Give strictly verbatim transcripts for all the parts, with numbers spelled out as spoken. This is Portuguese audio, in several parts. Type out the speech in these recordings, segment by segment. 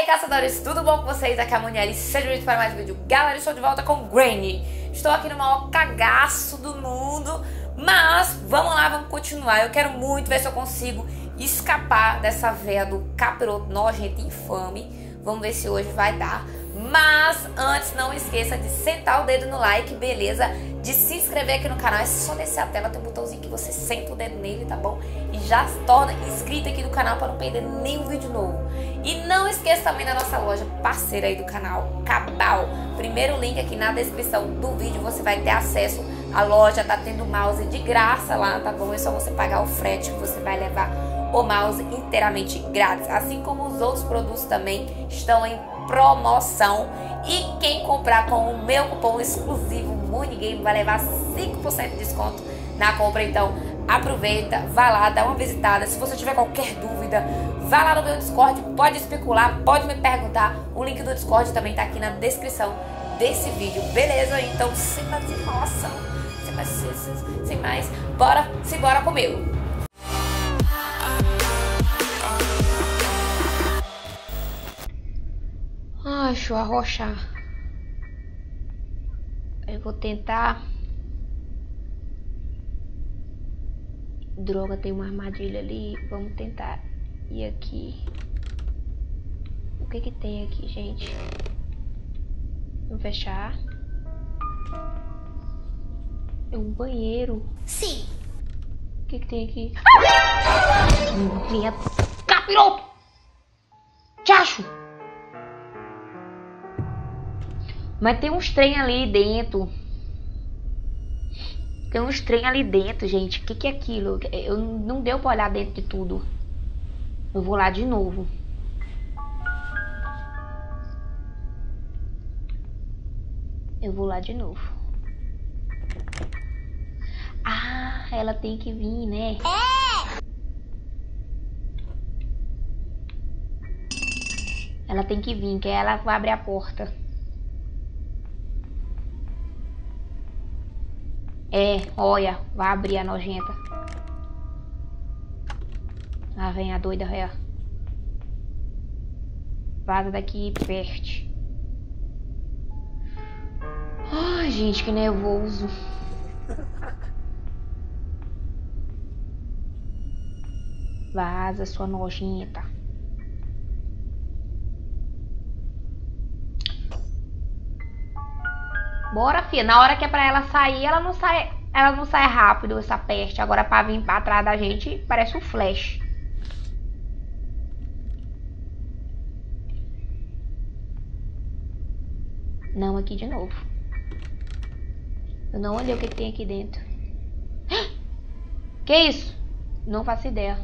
caçadores, tudo bom com vocês? Aqui é a Monielle, sejam bem-vindos para mais um vídeo. Galera, estou de volta com Granny. Estou aqui no maior cagaço do mundo, mas vamos lá, vamos continuar. Eu quero muito ver se eu consigo escapar dessa veia do capiroto nojento e infame. Vamos ver se hoje vai dar. Mas antes, não esqueça de sentar o dedo no like, beleza? De se inscrever aqui no canal. É só descer a tela, tem um botãozinho que você senta o dedo nele, tá bom? E já se torna inscrito aqui no canal para não perder nenhum vídeo novo. E não esqueça também da nossa loja parceira aí do canal, Cabal. Primeiro link aqui na descrição do vídeo, você vai ter acesso à loja, tá tendo mouse de graça lá, tá bom? É só você pagar o frete que você vai levar o mouse inteiramente grátis. Assim como os outros produtos também estão em promoção. E quem comprar com o meu cupom exclusivo MoniGame vai levar cinco por cento de desconto na compra. Então aproveita, vai lá, dá uma visitada. Se você tiver qualquer dúvida, vai lá no meu Discord, pode especular, pode me perguntar. O link do Discord também tá aqui na descrição desse vídeo, beleza? Então sem mais enrolação, sem mais, sem, sem mais, bora, se bora comigo. Ai, deixa eu arrochar. Eu vou tentar. Droga, tem uma armadilha ali. Vamos tentar ir aqui. O que que tem aqui, gente? Vamos fechar. É um banheiro. Sim. O que que tem aqui? Vinha capiroto! Chacho! Mas tem uns trem ali dentro. Tem uns trem ali dentro, gente. O que que é aquilo? Eu não deu pra olhar dentro de tudo. Eu vou lá de novo. Eu vou lá de novo. Ah, ela tem que vir, né? É. Ela tem que vir, que ela vai abrir a porta. É, olha, vai abrir a nojenta. Lá vem a doida, é. Vaza daqui, peste. Ai, gente, que nervoso. Vaza, sua nojenta. Bora, filha. Na hora que é pra ela sair, ela não sai, ela não sai rápido, essa peste. Agora pra vir pra trás da gente, parece um flash. Não, aqui de novo. Eu não olhei o que, que tem aqui dentro. Que isso? Não faço ideia.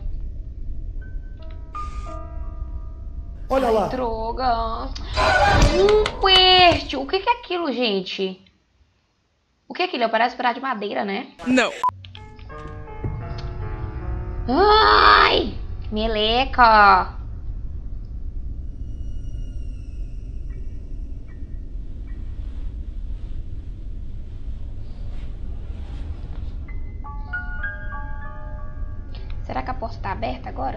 Olha lá. Ai, droga. Um peste. O que que é aquilo, gente? O que é aquilo? Parece pedaço de madeira, né? Não. Ai, meleca. Será que a porta tá aberta agora?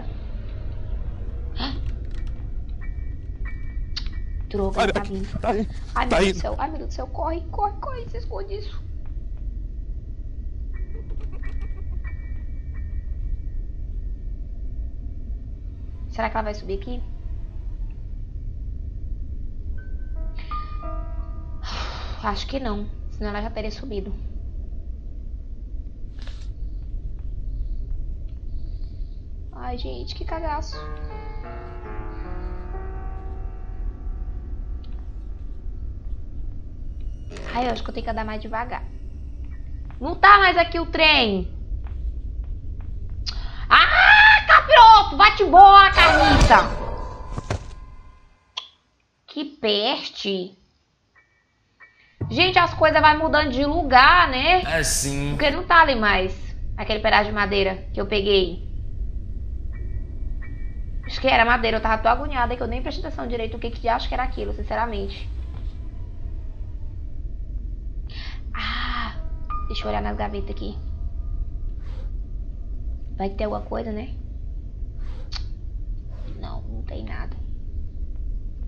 Droga, Olha, tá vindo. tá aí, Ai, meu tá Deus indo. do céu, ai, meu Deus do céu, corre, corre, corre, se esconde isso. Será que ela vai subir aqui? Acho que não, senão ela já teria subido. Ai, gente, que cagaço. Ai, eu acho que eu tenho que andar mais devagar. Não tá mais aqui o trem. Ah, capiroto! Vai-te embora, carniça! Que peste. Gente, as coisas vão mudando de lugar, né? É sim. Porque não tá ali mais aquele pedaço de madeira que eu peguei. Acho que era madeira, eu tava tão agoniada que eu nem prestei atenção direito o que que acho que era aquilo, sinceramente. Ah, deixa eu olhar nas gavetas aqui. Vai ter alguma coisa, né? Não, não tem nada.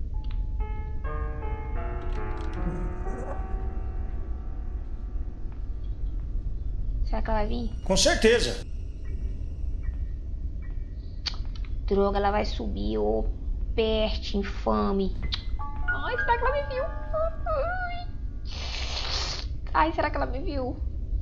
Será que ela vai vir? Com certeza. Droga, ela vai subir. Ô, peste infame. Ai, será que ela me viu? Ai, será que ela me viu?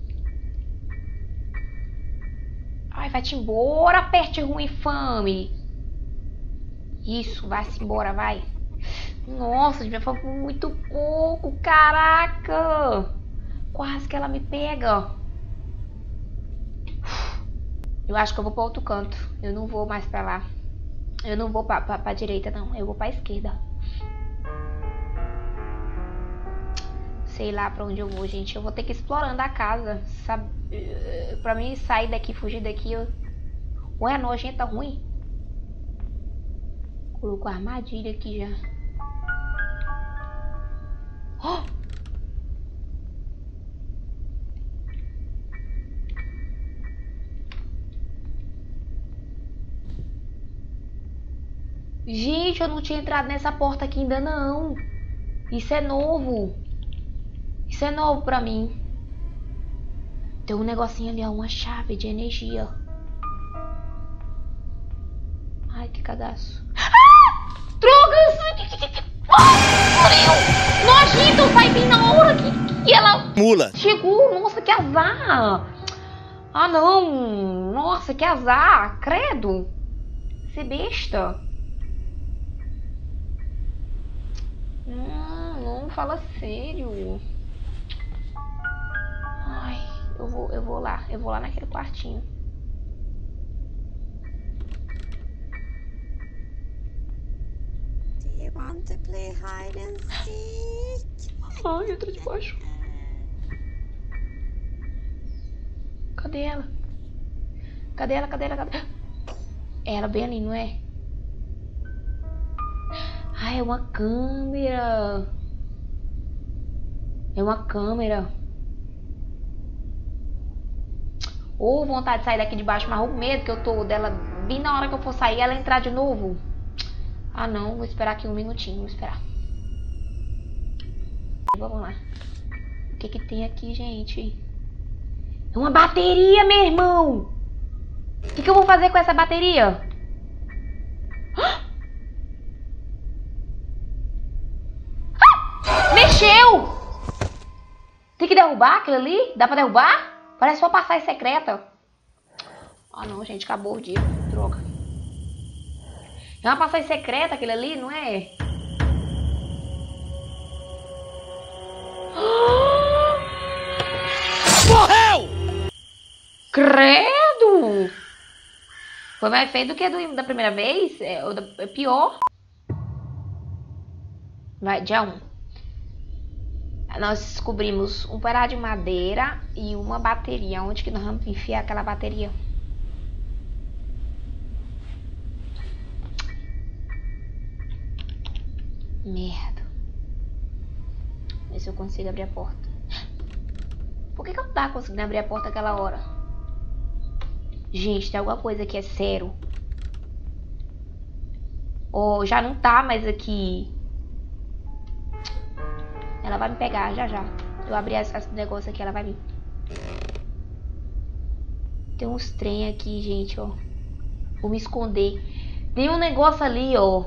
Ai, vai-te embora, peste ruim infame. Isso, vai-se embora, vai. Nossa, já foi muito pouco, caraca. Quase que ela me pega. Eu acho que eu vou para outro canto. Eu não vou mais para lá. Eu não vou pra, pra, pra direita, não. Eu vou pra esquerda. Sei lá pra onde eu vou, gente. Eu vou ter que ir explorando a casa. Sabe? Pra mim sair daqui, fugir daqui. Eu... Ué, a nojenta ruim. Colocou a armadilha aqui já. Oh! Gente, eu não tinha entrado nessa porta aqui ainda não. Isso é novo. Isso é novo pra mim. Tem um negocinho ali, ó, uma chave de energia. Ai, que cagaço. Ah! Drogas! Ai, nojento, sai bem na hora que, que ela Mula. chegou. Nossa, que azar. Ah, não. Nossa, que azar. Credo. Ser besta. Não, não fala sério. Ai, eu vou, eu vou lá, eu vou lá naquele quartinho. Do you want to play hide and seek? Ai, entra de baixo. Cadê ela? Cadê ela? Cadê ela? Cadê ela? É ela bem ali, não é? Ah, é uma câmera. É uma câmera. Ou oh, vontade de sair daqui de baixo, mas o medo que eu tô dela, bem na hora que eu for sair, ela entrar de novo. Ah, não. Vou esperar aqui um minutinho. Vou esperar. Vamos lá. O que que tem aqui, gente? É uma bateria, meu irmão. O que que eu vou fazer com essa bateria? Mexeu! Tem que derrubar aquilo ali? Dá pra derrubar? Parece uma passagem secreta. Ah, não, gente. Acabou o dia. Droga. É uma passagem secreta aquilo ali, não é? Morreu! Credo! Foi mais feio do que do, da primeira vez? É, ou da, é pior. Vai, dia um. Nós descobrimos um pedaço de madeira e uma bateria. Onde que nós vamos enfiar aquela bateria? Merda. Ver se eu consigo abrir a porta. Por que que eu não tava conseguindo abrir a porta aquela hora? Gente, tem alguma coisa que é sério. Ou já não tá mais aqui. Ela vai me pegar já já. Eu abri esse negócio aqui, ela vai vir. Tem uns trem aqui, gente, ó. Vou me esconder. Tem um negócio ali, ó.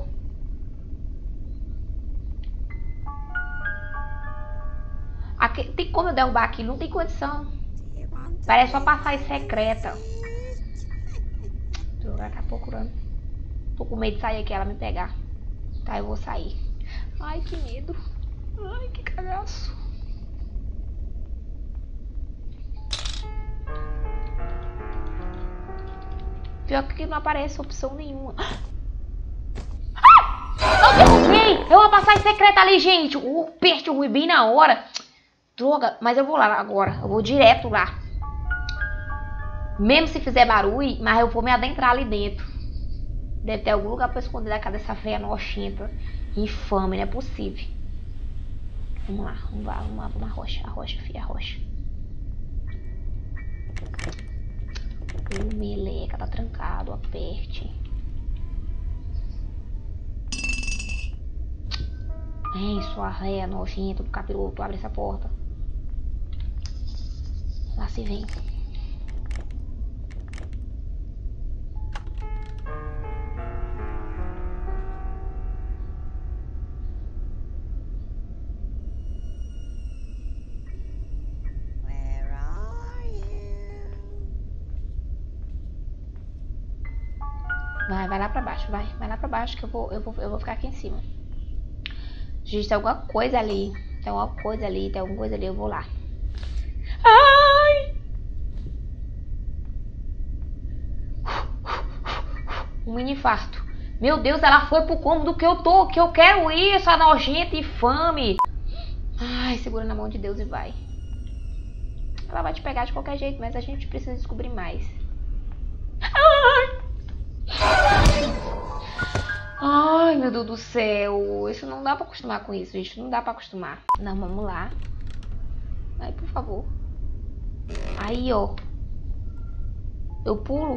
Aqui, tem como eu derrubar aquilo? Não tem condição. Parece uma passagem secreta. Droga, tá procurando. Tô com medo de sair aqui, ela me pegar. Tá, eu vou sair. Ai, que medo. Ai, que cagaço. Pior que não aparece opção nenhuma. Ah! Eu derrubei! É uma passagem secreta ali, gente. O peste ruim bem na hora. Droga, mas eu vou lá agora. Eu vou direto lá. Mesmo se fizer barulho, mas eu vou me adentrar ali dentro. Deve ter algum lugar pra esconder da cara dessa véia nojenta. Infame, não é possível. Vamos lá, vamos lá, vamos lá, vamos lá, rocha, a rocha, filha, a rocha. O meleca tá trancado, aperte. Ei, sua réia nojenta do capiroto, abre essa porta. Lá se vem. Where are you? Vai, vai lá pra baixo, vai. Vai lá pra baixo que eu vou, eu vou, eu vou ficar aqui em cima. Gente, tem alguma coisa ali. Tem alguma coisa ali, tem alguma coisa ali, eu vou lá. Ai! Um mini infarto. Meu Deus, ela foi pro cômodo que eu tô, que eu quero ir, essa nojenta infame. Ai, segura na mão de Deus e vai. Ela vai te pegar de qualquer jeito, mas a gente precisa descobrir mais. Ai! Ai, meu Deus do céu. Isso não dá pra acostumar com isso, gente. Não dá pra acostumar. Não, vamos lá. Aí, por favor. Aí, ó. Eu pulo.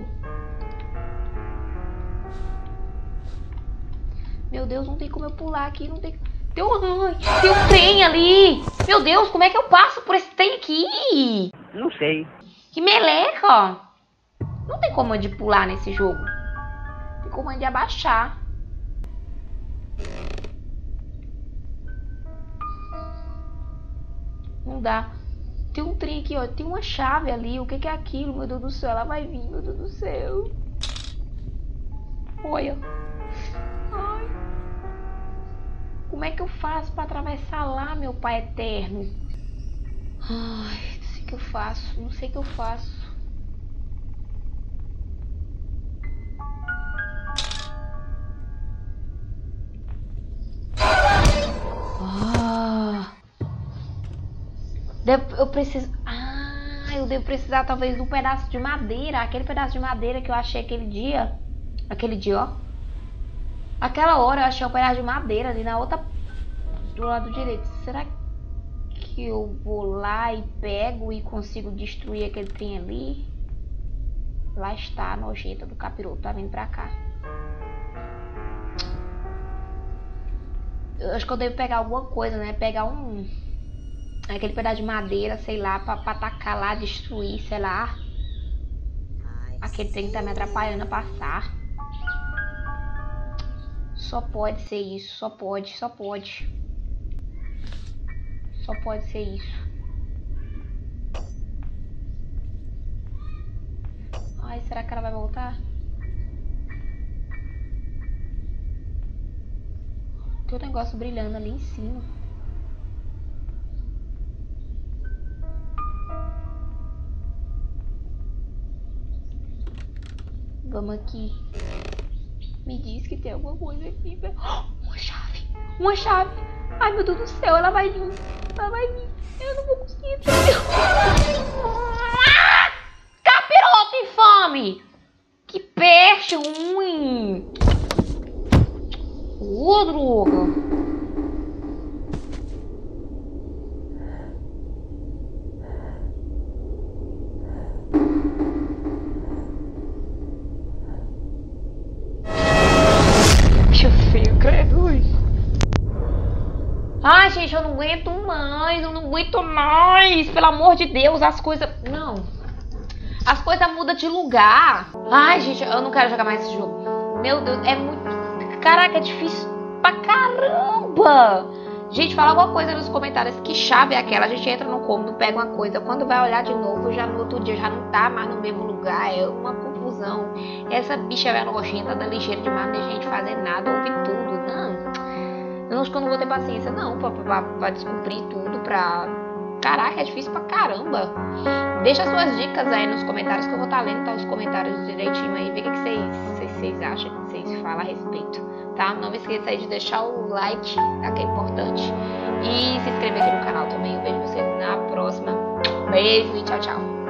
Meu Deus, não tem como eu pular aqui. Não tem... Tem um, ai, tem um trem ali. Meu Deus, como é que eu passo por esse trem aqui? Não sei. Que meleca. Não tem como de pular nesse jogo. Tem como de abaixar. Não dá. Tem um trem aqui, ó. Tem uma chave ali. O que que é aquilo? Meu Deus do céu. Ela vai vir, meu Deus do céu. Olha. Ai. Como é que eu faço pra atravessar lá, meu pai eterno? Ai, não sei o que eu faço. Não sei o que eu faço. Ah. Devo, eu preciso... Ah, eu devo precisar talvez de um pedaço de madeira. Aquele pedaço de madeira que eu achei aquele dia. Aquele dia, ó. Aquela hora eu achei um pedaço de madeira ali na outra... Do lado direito. Será que eu vou lá e pego e consigo destruir aquele trem ali? Lá está a nojenta do capiroto. Tá vindo pra cá. Eu acho que eu devo pegar alguma coisa, né? Pegar um... Aquele pedaço de madeira, sei lá, pra, pra atacar lá, destruir, sei lá. Aquele trem que tá me atrapalhando a passar. Só pode ser isso, só pode, só pode. Só pode ser isso. Ai, será que ela vai voltar? Tem um negócio brilhando ali em cima. Vamos aqui. Me diz que tem alguma coisa aqui. Uma chave. Uma chave. Ai, meu Deus do céu. Ela vai vir. Ela vai vir. Eu não vou conseguir. Capiroto infame. Que peste ruim. Ô, droga. Ai, gente, eu não aguento mais, eu não aguento mais. Pelo amor de Deus, as coisas... Não. As coisas mudam de lugar. Ai, gente, eu não quero jogar mais esse jogo. Meu Deus, é muito... Caraca, é difícil pra caramba. Gente, fala alguma coisa nos comentários. Que chave é aquela? A gente entra no cômodo, pega uma coisa. Quando vai olhar de novo, já no outro dia já não tá mais no mesmo lugar. É uma confusão. Essa bicha é nojenta, da ligeira demais, não deixa a gente fazer nada, ouvir tudo. Não. Eu acho que eu não vou ter paciência, não, pra, pra, pra descobrir tudo, pra... Caraca, é difícil pra caramba. Deixa suas dicas aí nos comentários, que eu vou estar lendo, tá, os comentários direitinho aí, ver o que vocês, vocês acham, o que vocês falam a respeito, tá? Não me esqueça aí de deixar o like, tá, que é importante. E se inscrever aqui no canal também. Eu vejo vocês na próxima. Beijo e tchau, tchau.